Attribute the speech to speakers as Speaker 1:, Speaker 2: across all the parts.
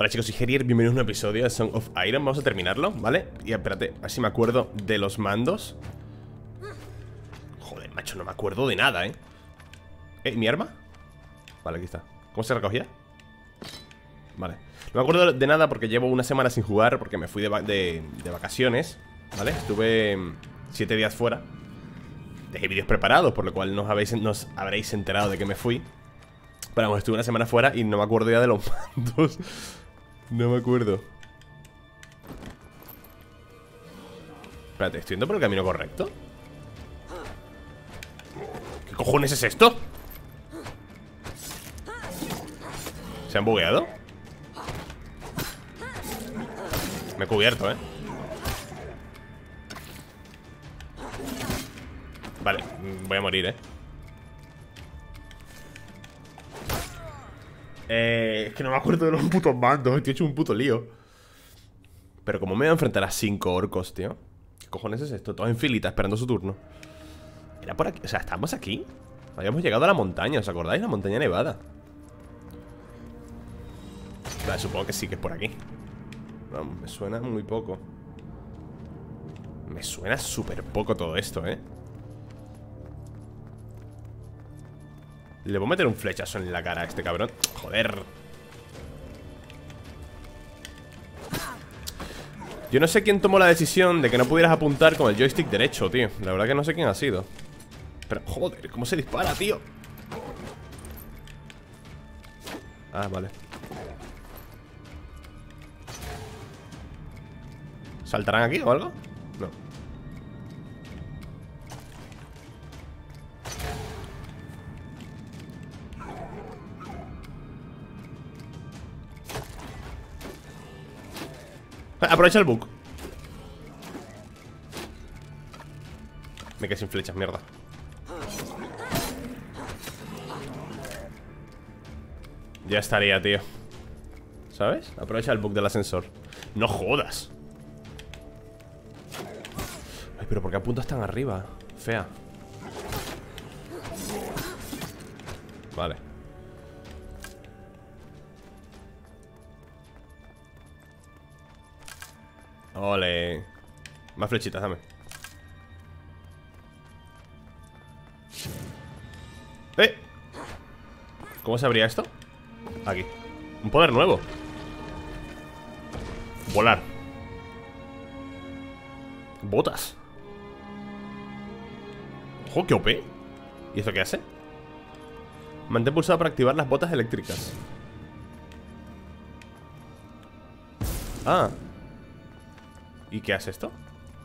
Speaker 1: Hola chicos, soy Gerier, bienvenidos a un episodio de Song of Iron. Vamos a terminarlo, ¿vale? Y espérate, a ver si me acuerdo de los mandos. Joder, macho, no me acuerdo de nada, ¿eh? ¿Mi arma? Vale, aquí está. ¿Cómo se recogía? Vale. No me acuerdo de nada porque llevo una semana sin jugar, porque me fui de vacaciones, ¿vale? Estuve 7 días fuera. Dejé vídeos preparados, por lo cual nos habréis enterado de que me fui. Pero vamos, estuve una semana fuera y no me acuerdo ya de los mandos. No me acuerdo. Espérate, ¿estoy yendo por el camino correcto? ¿Qué cojones es esto? ¿Se han bugueado? Me he cubierto, ¿eh? Vale, voy a morir, ¿eh? Es que no me acuerdo de los putos mandos. Estoy hecho un puto lío. Pero como me voy a enfrentar a 5 orcos, tío. ¿Qué cojones es esto? Todos en filita esperando su turno. Era por aquí, o sea, ¿estamos aquí? Habíamos llegado a la montaña, ¿os acordáis? La montaña nevada. Vale, supongo que sí que es por aquí. Vamos, me suena muy poco. Me suena súper poco todo esto, ¿eh? Le voy a meter un flechazo en la cara a este cabrón. Joder. Yo no sé quién tomó la decisión de que no pudieras apuntar con el joystick derecho, tío. La verdad que no sé quién ha sido. Pero, joder, ¿cómo se dispara, tío? Ah, vale. ¿Saltarán aquí o algo? No. Aprovecha el bug. Me quedé sin flechas, mierda. Ya estaría, tío. ¿Sabes? Aprovecha el bug del ascensor. No jodas. Ay, pero ¿por qué apuntas tan arriba? Fea. Vale. Ole. Más flechitas, dame. ¿Cómo se abría esto? Aquí. Un poder nuevo. Volar. Botas. Ojo, qué OP. ¿Y esto qué hace? Mantén pulsado para activar las botas eléctricas. Ah. ¿Y qué hace esto?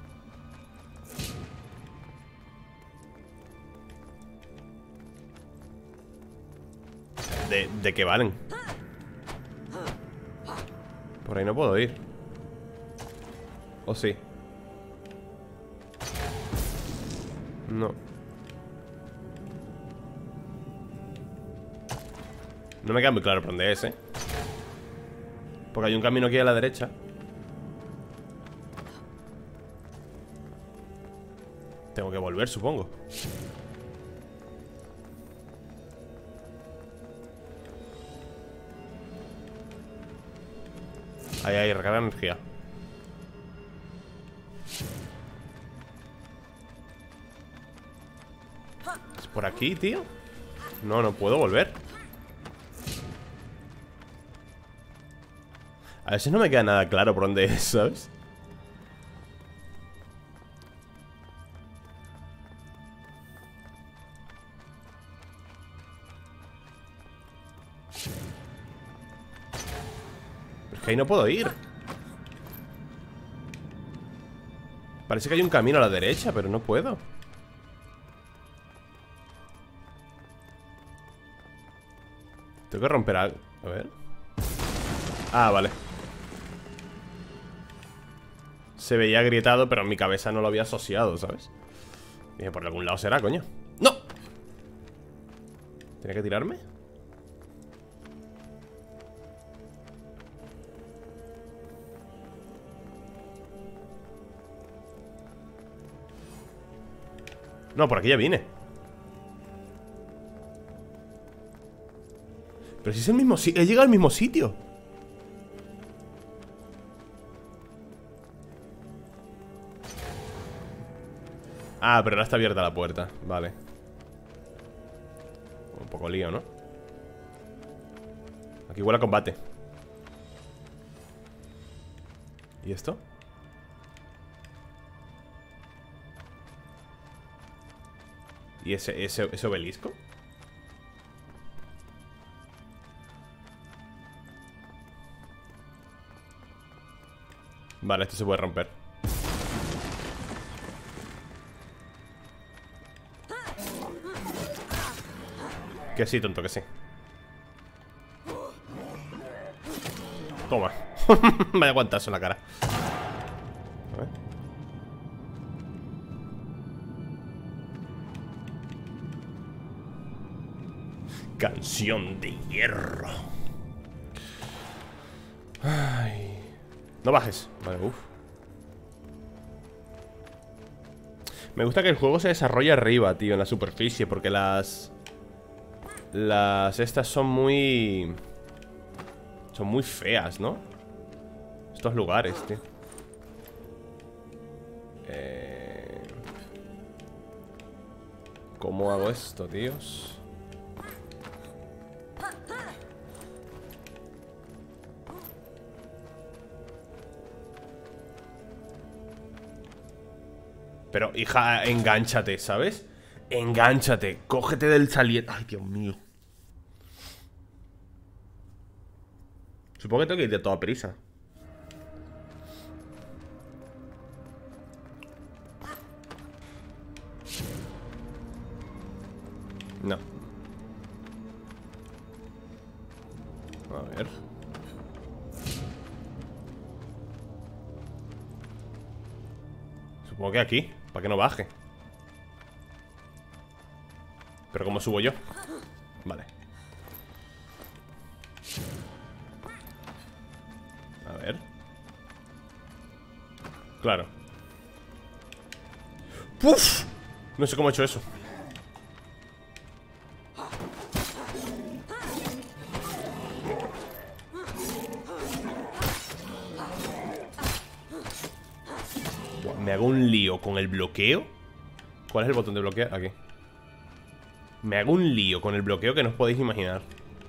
Speaker 1: ¿De qué valen? Por ahí no puedo ir. ¿O sí? No. No me queda muy claro por dónde es, ¿eh? Porque hay un camino aquí a la derecha. Tengo que volver, supongo. Ahí, recarga energía. ¿Es por aquí, tío? No, no puedo volver. A veces no me queda nada claro por dónde es, ¿sabes? Pero es que ahí no puedo ir. Parece que hay un camino a la derecha, pero no puedo. Tengo que romper algo. A ver. Ah, vale. Se veía agrietado, pero en mi cabeza no lo había asociado, ¿sabes? Dije, por algún lado será, coño. ¡No! ¿Tenía que tirarme? No, por aquí ya vine. Pero si es el mismo sitio. He llegado al mismo sitio. Ah, pero ahora está abierta la puerta. Vale. Un poco lío, ¿no? Aquí huele a combate. ¿Y esto? ¿Y ese obelisco? Vale, esto se puede romper. Que sí, tonto, que sí. Toma. Vaya guantazo en la cara. A ver. Canción de hierro. Ay. No bajes. Vale, uff. Me gusta que el juego se desarrolle arriba, tío, en la superficie. Porque las estas son muy feas, ¿no? Estos lugares, tío. ¿Cómo hago esto, tíos? Pero, hija, engánchate, ¿sabes? Engánchate, cógete del saliente. Ay, Dios mío. Supongo que tengo que ir de toda prisa. No. A ver. Supongo que aquí, para que no baje. Pero ¿cómo subo yo? Vale. A ver. Claro. ¡Puf! No sé cómo he hecho eso. Me hago un lío con el bloqueo. ¿Cuál es el botón de bloquear? Aquí. Me hago un lío con el bloqueo que no os podéis imaginar.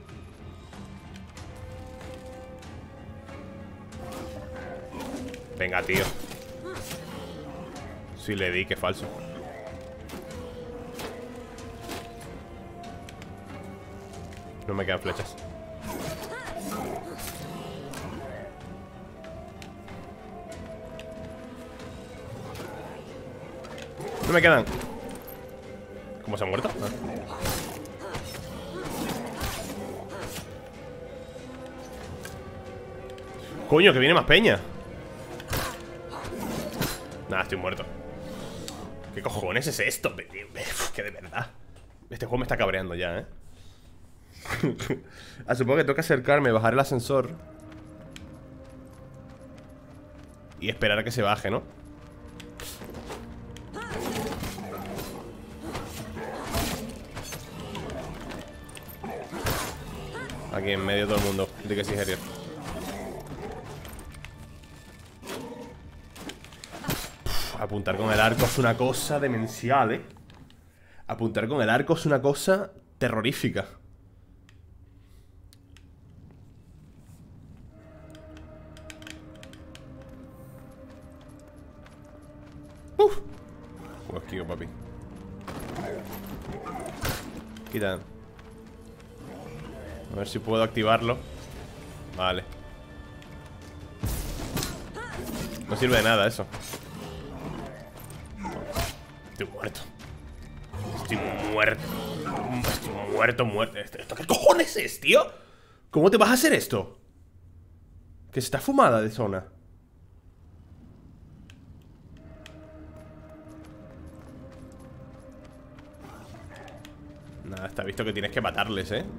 Speaker 1: Venga, tío. Sí le di, que falso. No me quedan flechas. No me quedan. ¿Cómo se ha muerto? Ah. Coño, que viene más peña. Nada, estoy muerto. ¿Qué cojones es esto? Que de verdad. Este juego me está cabreando ya, ¿eh? Supongo que tengo que acercarme, bajar el ascensor y esperar a que se baje, ¿no? Aquí en medio de todo el mundo. De que sí, Harrier. Apuntar con el arco es una cosa demencial, ¿eh? Apuntar con el arco es una cosa terrorífica. Pues esquivo, papi. Quita. A ver si puedo activarlo. Vale. No sirve de nada eso. Estoy muerto. Estoy muerto. Estoy muerto. ¿Esto qué cojones es, tío? ¿Cómo te vas a hacer esto? Que está fumada de zona. Nada, está visto que tienes que matarles, ¿eh?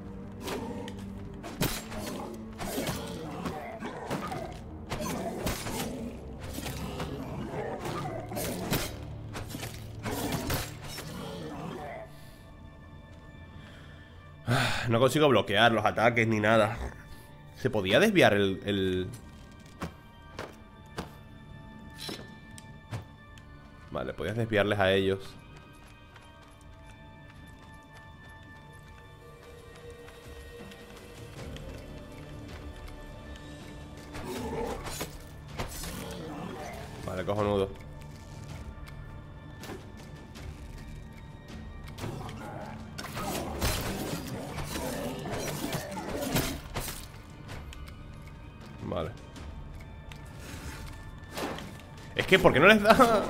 Speaker 1: No consigo bloquear los ataques ni nada. ¿Se podía desviar el...? Vale, podías desviarles a ellos. Vale, cojonudo. Vale. Es que, ¿por qué no les da?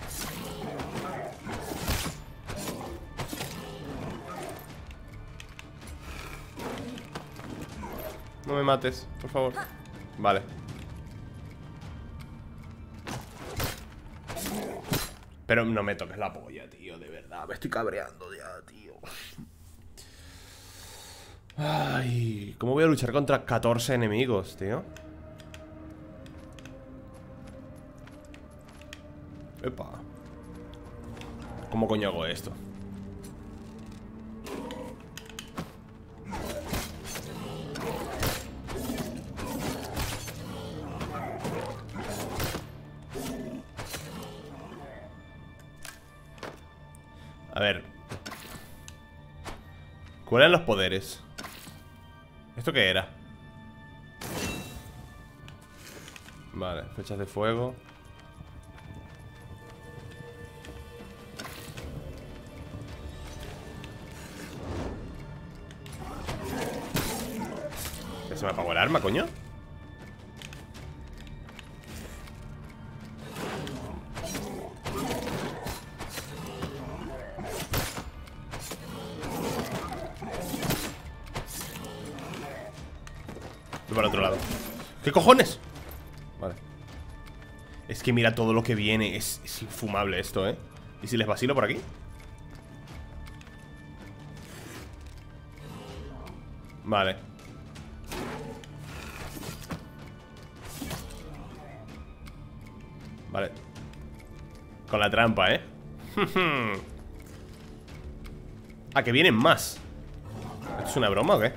Speaker 1: No me mates, por favor. Vale. Pero no me toques la polla, tío, de verdad. Me estoy cabreando ya, tío. Ay, ¿cómo voy a luchar contra 14 enemigos, tío? Epa. ¿Cómo coño hago esto? A ver. ¿Cuáles eran los poderes? ¿Esto qué era? Vale, flechas de fuego. ¿Ya se me apagó el arma, coño? Voy para el otro lado. ¿Qué cojones? Vale. Es que mira todo lo que viene. Es infumable esto, ¿eh? ¿Y si les vacilo por aquí? Vale. Vale. Con la trampa, ¿eh? Ah, que vienen más. ¿Esto es una broma o qué?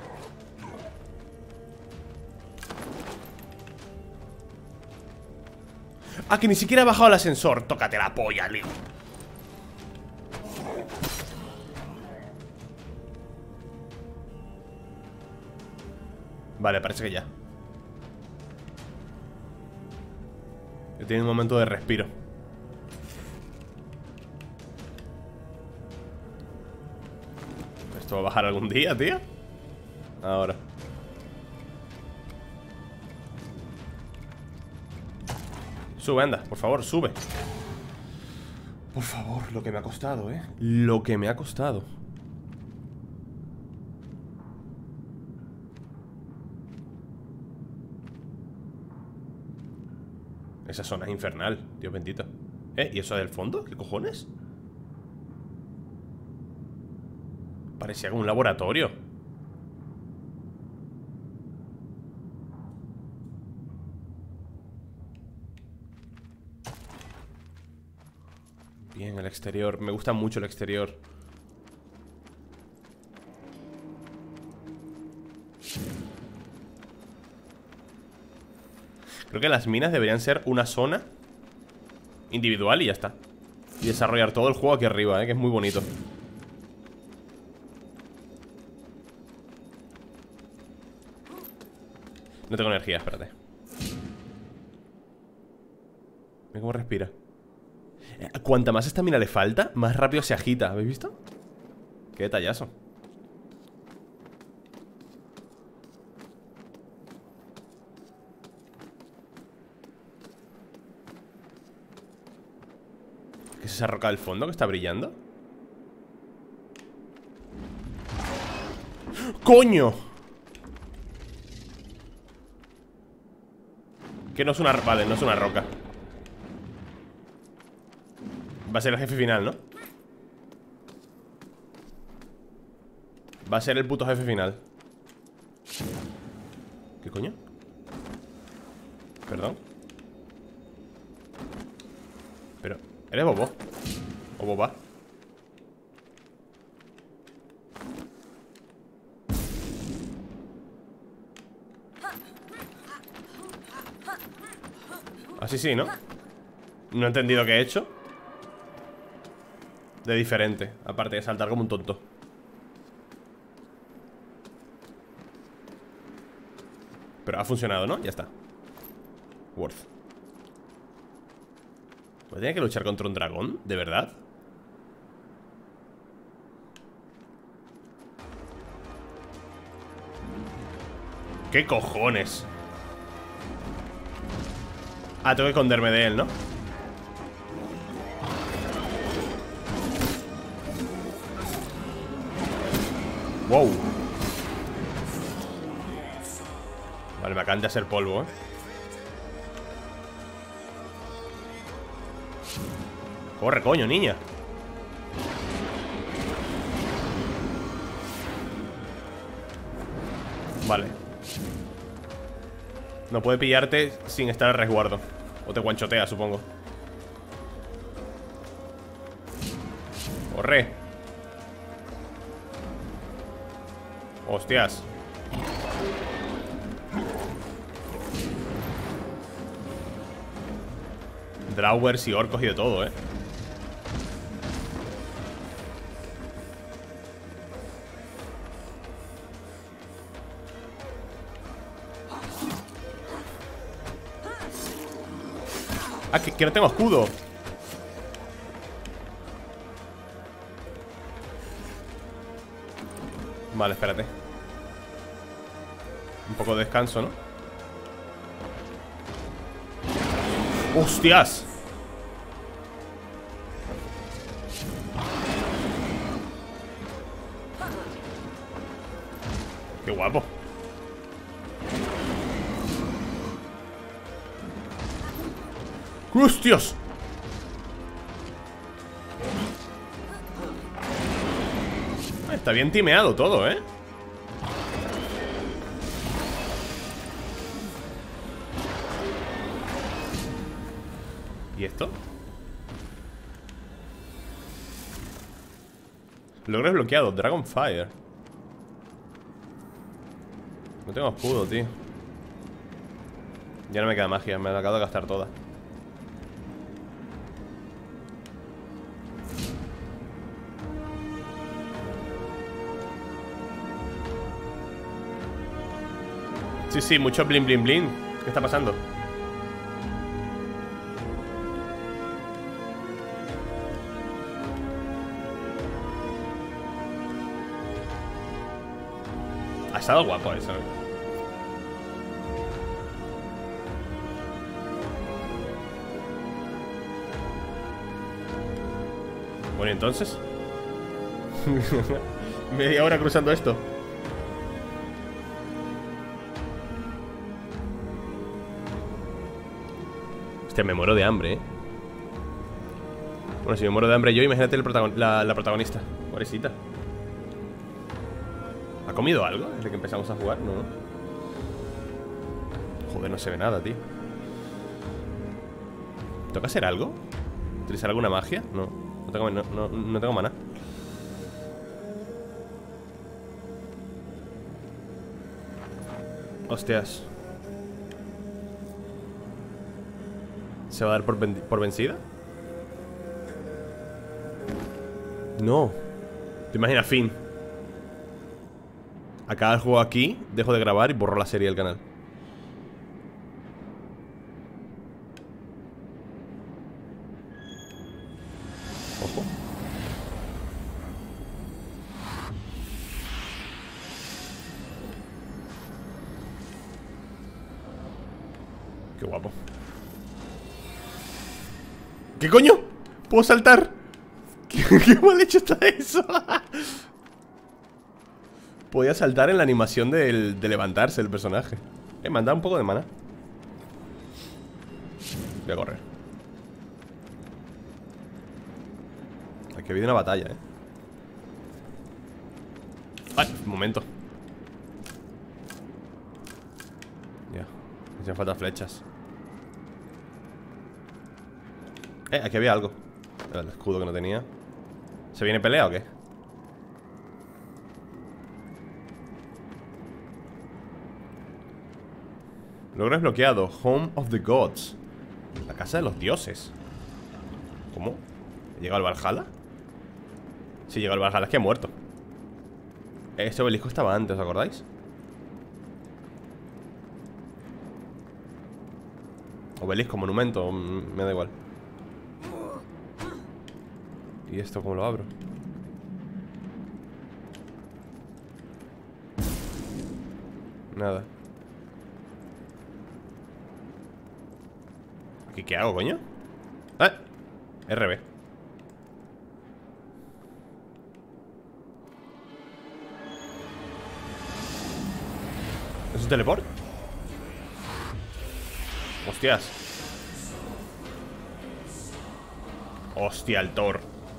Speaker 1: Ah, que ni siquiera ha bajado el ascensor. Tócate la polla, Leo. Vale, parece que ya. He tenido un momento de respiro. ¿Esto va a bajar algún día, tío? Ahora. Sube, anda, por favor, sube. Por favor, lo que me ha costado, ¿eh? Lo que me ha costado. Esa zona es infernal, Dios bendito. ¿Y eso del fondo? ¿Qué cojones? Parecía como un laboratorio. Bien, el exterior. Me gusta mucho el exterior. Creo que las minas deberían ser una zona individual y ya está. Y desarrollar todo el juego aquí arriba, que es muy bonito. No tengo energía, espérate. Mira cómo respira. Cuanta más estamina le falta, más rápido se agita. ¿Habéis visto? Qué detallazo. ¿Qué es esa roca del fondo que está brillando? ¡Coño! Que no es una... Vale, no es una roca. Va a ser el jefe final, ¿no? Va a ser el puto jefe final. ¿Qué coño? Perdón. Pero, ¿eres bobo? ¿O boba? Así sí, ¿no? No he entendido qué he hecho. de diferente, aparte de saltar como un tonto. Pero ha funcionado, ¿no? Ya está. Worth. ¿Voy a tener que luchar contra un dragón? ¿De verdad? ¿Qué cojones? Ah, tengo que esconderme de él, ¿no? Wow. Vale, me acaban de hacer polvo, ¿eh? Corre, coño, niña. Vale. No puede pillarte sin estar a resguardo. O te guanchotea, supongo. Corre. Hostias. Drawers y orcos y de todo, ¿eh? Ah, que no tengo escudo. Vale, espérate. Un poco de descanso, ¿no? ¡Hostias! ¡Qué guapo! ¡Hostias! Está bien timeado todo, ¿eh? ¿Y esto? Logro desbloqueado, Dragonfire. No tengo escudo, tío. Ya no me queda magia, me la acabo de gastar toda. Sí, sí, mucho blin blin blin. ¿Qué está pasando? Ha estado guapo eso, ¿eh? Bueno, entonces media hora cruzando esto. Hostia, me muero de hambre, ¿eh? Bueno, si me muero de hambre yo, imagínate la protagonista. Pobrecita. ¿Ha comido algo desde que empezamos a jugar? No. Joder, no se ve nada, tío. ¿Toca hacer algo? ¿Utilizar alguna magia? No. No tengo maná. Hostias. ¿Se va a dar por vencida? No. ¿Te imaginas? Fin. Acaba el juego aquí, dejo de grabar y borro la serie del canal. Ojo. Qué guapo. ¿Qué coño? ¿Puedo saltar? ¿Qué mal hecho está eso? Podía saltar en la animación de levantarse el personaje. Me han dado un poco de mana. Voy a correr. Aquí ha habido una batalla, Ay, un momento. Ya, me hacen falta flechas. Aquí había algo. El escudo que no tenía. ¿Se viene pelea o qué? Logro desbloqueado. Home of the Gods. La casa de los dioses. ¿Cómo? ¿He llegado al Valhalla? Si llega el Valhalla es que ha muerto. Este obelisco estaba antes, ¿os acordáis? Obelisco, monumento, me da igual. ¿Y esto cómo lo abro? Nada. ¿Aquí qué hago, coño? ¡Ah! RB. ¿Es un teleport? Hostias. Hostia, el Thor.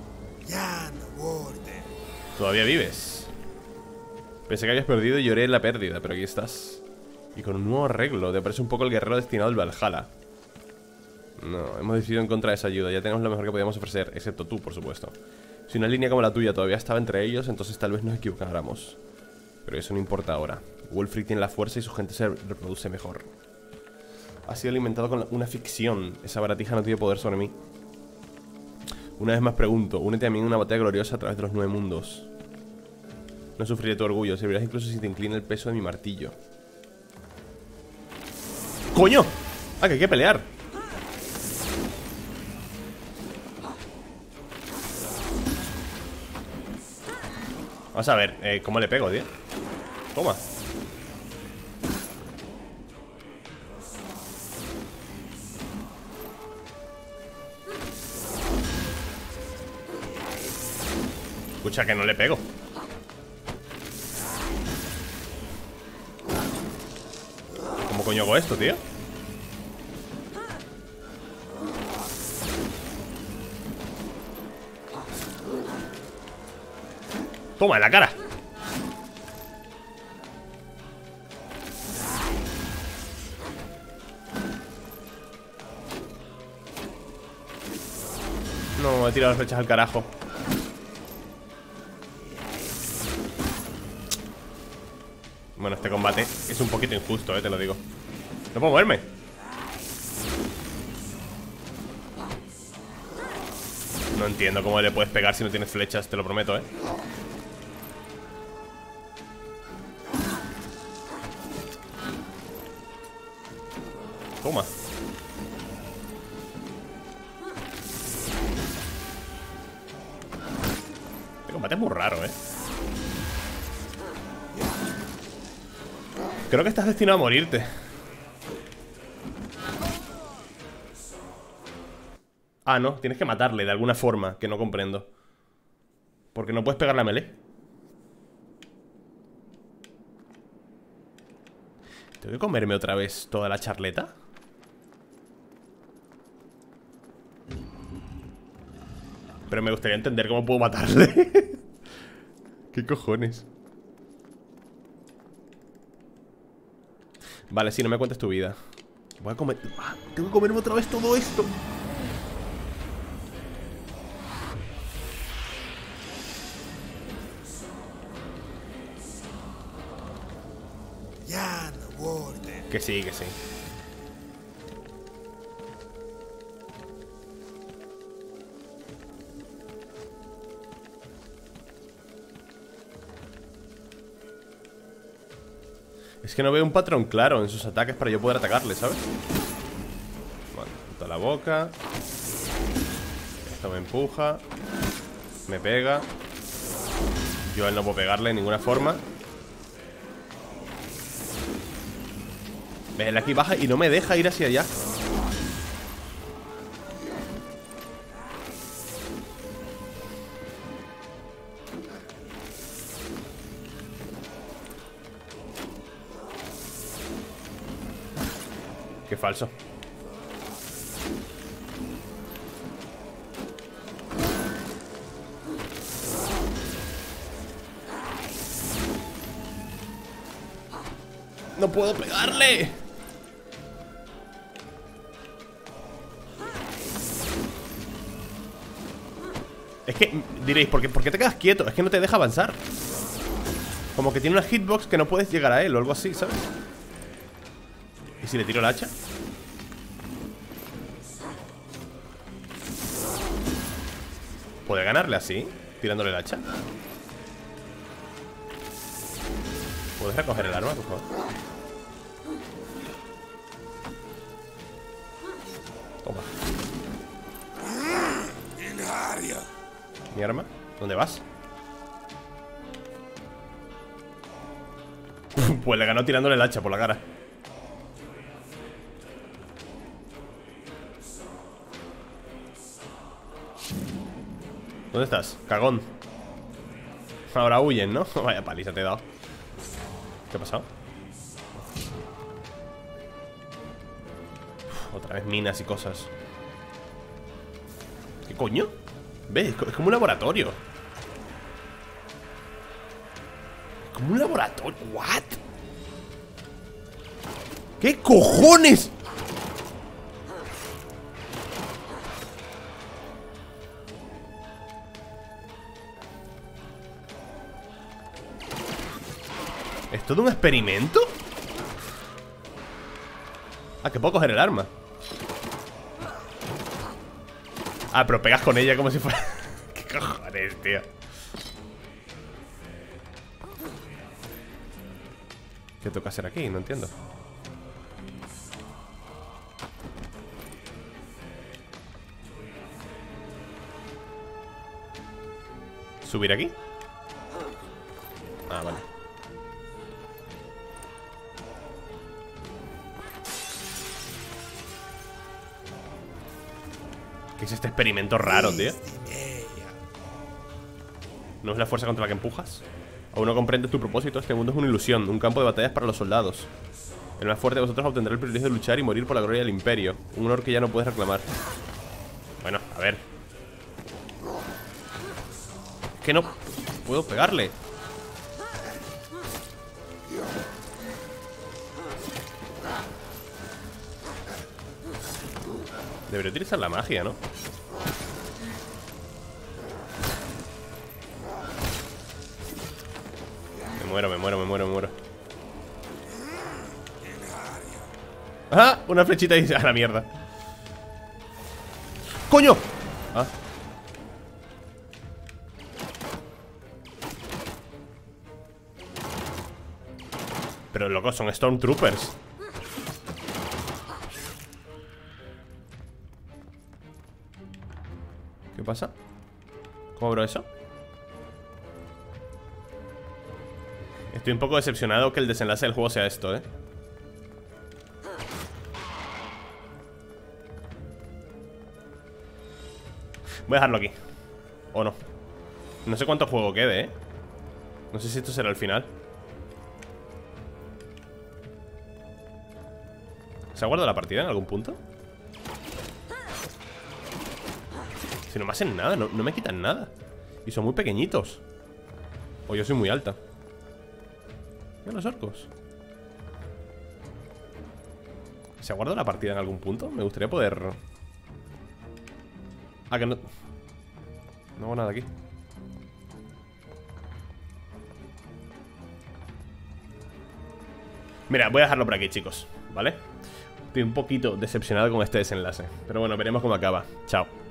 Speaker 1: ¿Todavía vives? Pensé que habías perdido y lloré en la pérdida, pero aquí estás. Y con un nuevo arreglo. Te parece un poco el guerrero destinado al Valhalla. No, hemos decidido en contra de esa ayuda. Ya tenemos lo mejor que podíamos ofrecer, excepto tú, por supuesto. Si una línea como la tuya todavía estaba entre ellos, entonces tal vez nos equivocáramos. Pero eso no importa ahora. Wulfric tiene la fuerza y su gente se reproduce mejor. Ha sido alimentado con una ficción. Esa baratija no tiene poder sobre mí. Una vez más pregunto, únete a mí en una batalla gloriosa a través de los 9 mundos. No sufriré tu orgullo, servirás incluso si te inclina el peso de mi martillo. ¡Coño! ¡Ah, que hay que pelear! Vamos a ver, ¿cómo le pego, tío? Toma. Escucha, que no le pego. ¿Cómo coño hago esto, tío? Toma, en la cara. No, he tirado las flechas al carajo. Bueno, este combate es un poquito injusto, te lo digo. No puedo moverme. No entiendo cómo le puedes pegar si no tienes flechas, te lo prometo, Toma. Este combate es muy raro, Creo que estás destinado a morirte. Ah, no, tienes que matarle de alguna forma, que no comprendo. Porque no puedes pegarle a melee. ¿Tengo que comerme otra vez toda la charleta? Pero me gustaría entender cómo puedo matarle. ¿Qué cojones? Vale, sí, no me cuentes tu vida. Voy a comer... tengo que comerme otra vez todo esto. Que sí, que sí. Es que no veo un patrón claro en sus ataques para yo poder atacarle, ¿sabes? Bueno, toda la boca. Esto me empuja. Me pega. Yo a él no puedo pegarle de ninguna forma. Él aquí baja y no me deja ir hacia allá. Qué falso. No puedo pegarle. Es que, diréis, ¿por qué te quedas quieto? Es que no te deja avanzar. Como que tiene una hitbox que no puedes llegar a él o algo así, ¿sabes? ¿Y si le tiro el hacha? ¿Puede ganarle así? tirándole el hacha. ¿Puedes recoger el arma, por favor? Toma. ¿Mi arma? ¿Dónde vas? Pues le ganó tirándole el hacha por la cara. ¿Dónde estás? Cagón. Ahora huyen, ¿no? Vaya paliza te he dado. ¿Qué ha pasado? Otra vez minas y cosas. ¿Qué coño? ¿Ves? Es como un laboratorio. Como un laboratorio. ¿What? ¿Qué cojones? ¿Es todo un experimento? Ah, que puedo coger el arma. Ah, pero pegas con ella como si fuera... ¿Qué cojones, tío? ¿Qué toca hacer aquí? No entiendo. ¿Subir aquí? Ah, vale. ¿Qué es este experimento raro, tío? ¿No es la fuerza contra la que empujas? Aún no comprendes tu propósito. Este mundo es una ilusión, un campo de batallas para los soldados. El más fuerte de vosotros obtendrá el privilegio de luchar y morir por la gloria del imperio. Un honor que ya no puedes reclamar. Bueno, a ver. Es que no puedo pegarle. Debería utilizar la magia, ¿no? Me muero. ¡Ah! Una flechita y a la mierda. ¡Coño! Ah. Pero loco, son Stormtroopers. ¿Qué pasa? ¿Cómo abro eso? Estoy un poco decepcionado que el desenlace del juego sea esto, ¿eh? Voy a dejarlo aquí. O no. No sé cuánto juego quede, ¿eh? No sé si esto será el final. ¿Se ha guardado la partida en algún punto? Si no me hacen nada, no me quitan nada. Y son muy pequeñitos. O yo soy muy alta. Mira los orcos. ¿Se ha guardado la partida en algún punto? Me gustaría poder... Ah, que no... No hago nada aquí. Mira, voy a dejarlo por aquí, chicos, ¿vale? Estoy un poquito decepcionado con este desenlace, pero bueno, veremos cómo acaba. Chao.